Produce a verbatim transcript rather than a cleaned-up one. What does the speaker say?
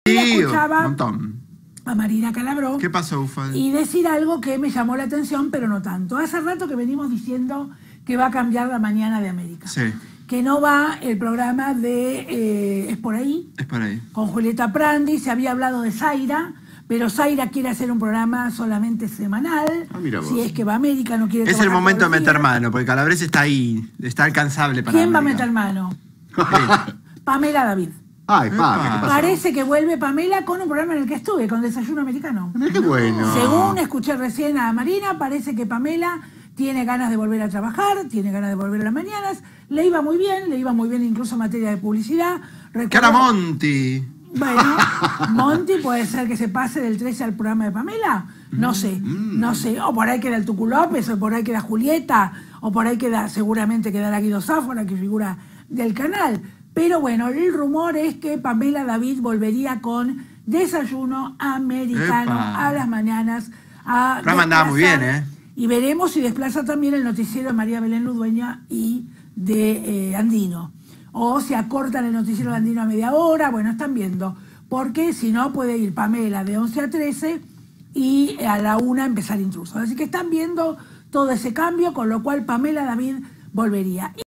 Sí, escuchaba un montón. a Marina Calabró. ¿Qué pasó, Ufal? Y decir algo que me llamó la atención, pero no tanto. Hace rato que venimos diciendo que va a cambiar la mañana de América. Sí. Que no va el programa de eh, Es por ahí. Es por ahí. Con Julieta Prandi. Se había hablado de Zaira, pero Zaira quiere hacer un programa solamente semanal. Ah, mira vos. Si es que va a América, no quiere Es el trabajar momento de todos los meter días. mano, porque Calabrese está ahí, está alcanzable para ¿Quién va a América. meter mano? Pamela David. Ay, Pame, ¿qué pasó? Parece que vuelve Pamela con un programa en el que estuve, con Desayuno Americano. Mirá qué bueno. Según escuché recién a Marina, parece que Pamela tiene ganas de volver a trabajar, tiene ganas de volver a las mañanas. Le iba muy bien, le iba muy bien incluso en materia de publicidad. Recuerdo- Cara Monti. Bueno, Monty puede ser que se pase del trece al programa de Pamela. No sé, no sé. O por ahí queda el Tucu López, o por ahí queda Julieta, o por ahí queda, seguramente quedará Guido Sáfora, que figura del canal. Pero bueno, el rumor es que Pamela David volvería con Desayuno Americano Epa. a las mañanas. A Programa andaba muy desplazar- bien, ¿eh? Y veremos si desplaza también el noticiero de María Belén Ludueña y de eh, Andino. O si acortan el noticiero de Andino a media hora. Bueno, están viendo. Porque si no, puede ir Pamela de once a trece y a la una empezar Intrusos. Así que están viendo todo ese cambio, con lo cual Pamela David volvería.